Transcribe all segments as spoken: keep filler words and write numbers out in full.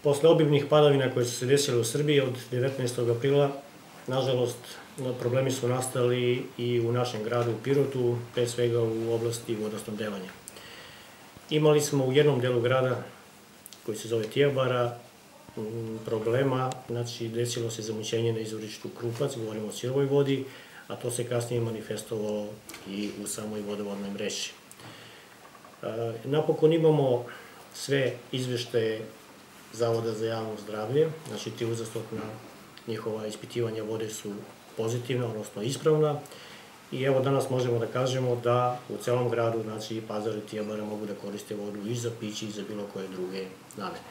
Posle obimnih padavina koje su se desile u Srbiji od devetnaestog aprila, nažalost, problemi su nastali i u našem gradu u Pirotu, pre svega u oblasti vodosnabdevanja. Imali smo u jednom delu grada, koji se zove Tijabara, problema, znači desilo se zamućenje na izvorištu Krupac, govorimo o sirovoj vodi, a to se kasnije manifestovalo i u samoj vodovodnoj mreži. Napokon imamo sve izveštaje Zavoda za javno zdravlje, znači ti uzastopna njihova ispitivanja vode su pozitivna, odnosno ispravna, i evo danas možemo da kažemo da u celom gradu, znači i Pazar i Tijabara mogu da koriste vodu i za piće i za bilo koje druge namene.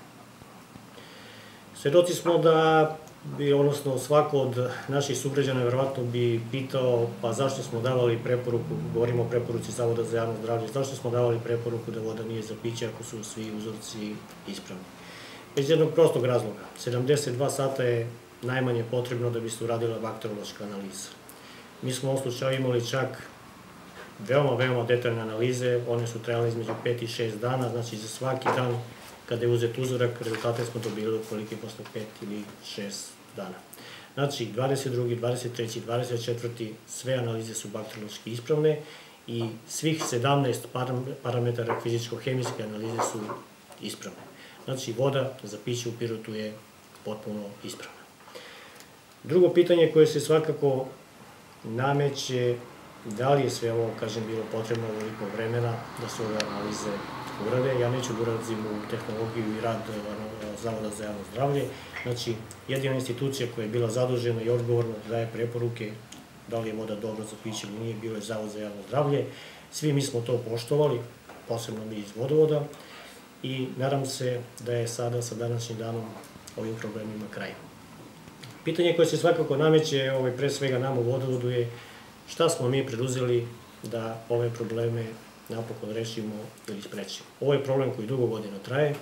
Svedoci smo da bi, odnosno svako od naših sugrađana verovatno bi pitao pa zašto smo davali preporuku, govorimo o preporuci Zavoda za javno zdravlje, zašto smo davali preporuku da voda nije za piće ako su svi uzorci ispravni. Iz jednog prostog razloga, sedamdeset dva sata je najmanje potrebno da bi se uradila bakteriološka analiza. Mi smo u ovom slučaju imali čak veoma, veoma detaljne analize, one su trajale između pet i šest dana, znači za svaki dan kada je uzet uzorak, rezultate smo dobili otprilike posle pet ili šest dana. Znači, dvadeset drugi, dvadeset treći, dvadeset četvrti sve analize su bakteriološki ispravne i svih sedamnaest parametara fizičko-hemijske analize su ispravne. Znači, voda za piće u Pirotu je potpuno ispravna. Drugo pitanje koje se svakako nameće, da li je sve ovo, kažem, bilo potrebno ovoliko vremena da se ove analize urade. Ja neću da urazim u tehnologiju i rad Zavoda za javno zdravlje. Znači, jedina institucija koja je bila zadužena i odgovorna da daje preporuke da li je voda dobra za piće ili nije, bio je Zavod za javno zdravlje. Svi mi smo to poštovali, posebno mi iz vodovoda, i nadam se da je sada sa današnjim danom ovim problemima kraj. Pitanje koje se svakako nameće, pre svega nam u vodovodu, je šta smo mi preduzeli da ove probleme napokon rešimo ili sprečimo. Ovo je problem koji dugo godina traje.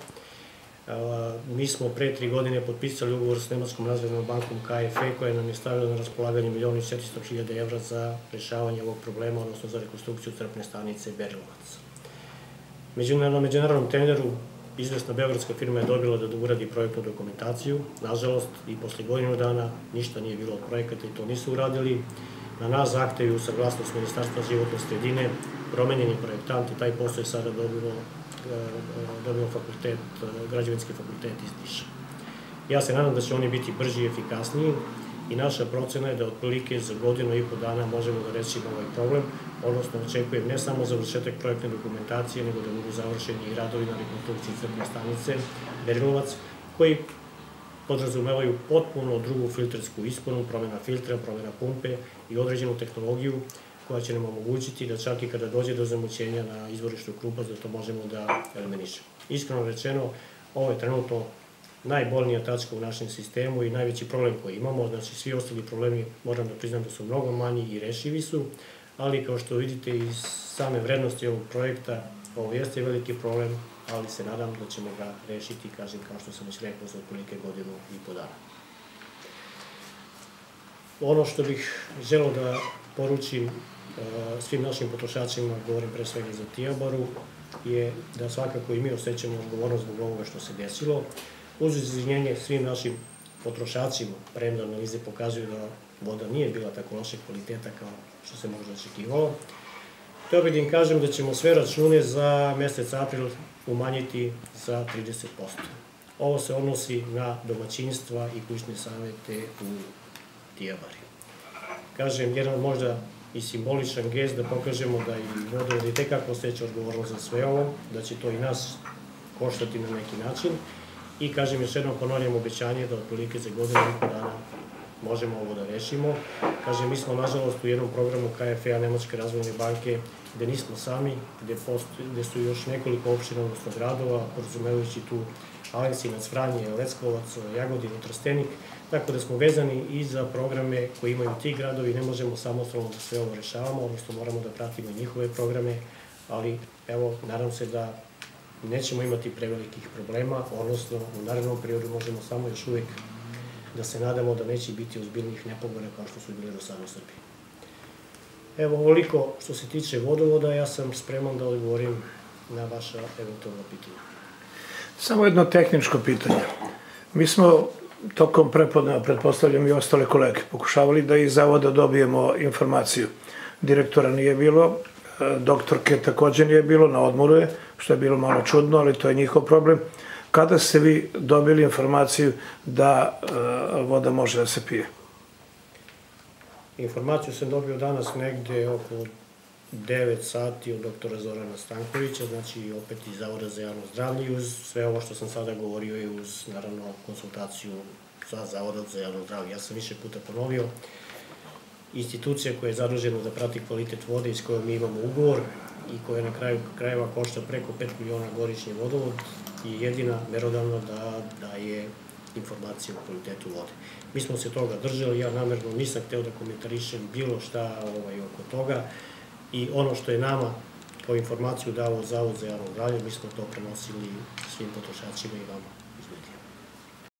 Mi smo pre tri godine potpisali ugovor s Nemačkom razvojnom bankom K F E koja nam je stavila na raspolaganje milion i četiristo hiljada evra za rešavanje ovog problema, odnosno za rekonstrukciju crpne stanice Berilovac. Na međunarodnom tenderu izvesna beogradska firma je dobila da uradi projektnu dokumentaciju. Nažalost, i posle godinu dana ništa nije bilo od projekata i to nisu uradili. Na naš zahtev i u saglasnost Ministarstva životne sredine promenjeni projektant i taj posao je sada dobio građevinski fakultet iz Niša. Ja se nadam da će oni biti brži i efikasniji i naša procena je da otprilike za godinu i po dana možemo da rešimo ovaj problem, odnosno očekujem ne samo završetak projektne dokumentacije, nego da budu završeni i radovi na rekonstrukciji crpne stanice Berilovac, koji podrazumevaju potpuno drugu filtersku isponu, promena filtra, promena pumpe i određenu tehnologiju koja će nam omogućiti da čak i kada dođe do zamućenja na izvorištu Krupac, da to možemo da eliminišemo. Iskreno rečeno, ovo je trenutno najbolnija tačka u našem sistemu i najveći problem koji imamo, znači svi ostali problemi moram da priznam da su mnogo manji i rešivi su, ali kao što vidite iz same vrednosti ovog projekta, ovo jeste veliki problem, ali se nadam da ćemo ga rešiti, kažem, kao što sam već rekao, za otprilike godinu i po dana. Ono što bih želeo da poručim svim našim potrošačima, govorim pre svega za Tijabaru, je da svakako i mi osjećamo odgovornost zbog ovoga što se desilo. Uz izvinjenje svim našim potrošačima, premda analize pokazuju da voda nije bila tako lošeg kvaliteta kao što se možda očekivalo. Hteo bih da im kažem da ćemo sve račune za mesec april umanjiti za trideset posto. Ovo se odnosi na domaćinstva i kućne savete u Tijabari. Kažem, jedan možda i simboličan gest da pokažemo da i vodovod i tekako osjeća odgovornost za sve ovo, da će to i nas koštati na neki način. I kažem, još jednom ponavljam obećanje da otprilike za godinu i po dana možemo ovo da rešimo. Kažem, mi smo nažalost u jednom programu K F E-a Nemačke razvojne banke gde nismo sami, gde su još nekoliko opština, odnosno gradova, porazumevajući tu Aleksinac, Vranje, Leskovac, Jagodinu, Trstenik, tako da smo vezani i za programe koje imaju ti gradovi, ne možemo samostalno da sve ovo rešavamo, odnosno moramo da pratimo njihove programe, ali evo, nadam se da nećemo imati prevelikih problema, odnosno u narednom periodu možemo samo još uvek da se nadamo da neće biti ozbiljnih nepogoda kao što su bile do sada u Srbiji. Evo, ovoliko što se tiče vodovoda, ja sam spreman da odgovorim na vaša eventualna pitanja. Samo jedno tehničko pitanje. Mi smo tokom prepodneva, pretpostavljam i ostale kolege, pokušavali da iz zavoda dobijemo informaciju. Direktora nije bilo, doktorke takođe nije bilo, na odmoru je, što je bilo malo čudno, ali to je njihov problem. Kada ste vi dobili informaciju da voda može da se pije? Informaciju sam dobio danas negde oko devet sati od doktora Zorana Stankovića, znači opet iz Zavoda za javno zdravlje i uz sve ovo što sam sada govorio i uz, naravno, konsultaciju sa Zavodom za javno zdravlje. Ja sam više puta ponovio, institucija koja je zadužena da prati kvalitet vode i s kojom mi imamo ugovor i koja na kraju krajeva košta preko pet miliona godišnje vodovod i jedina merodavna da daje informacije o kvalitetu vode. Mi smo se toga držali, ja namerno nisam hteo da komentarišem bilo šta oko toga i ono što je nama kao informaciju dao Zavod za javno zdravlje, mi smo to prenosili svim potrošačima i vama.